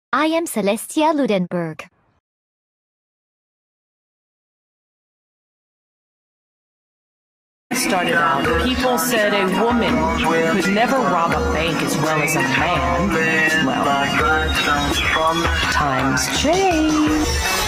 I am Celestia Ludenberg. Started out, people said a woman could never rob a bank as well as a man. Well, times change.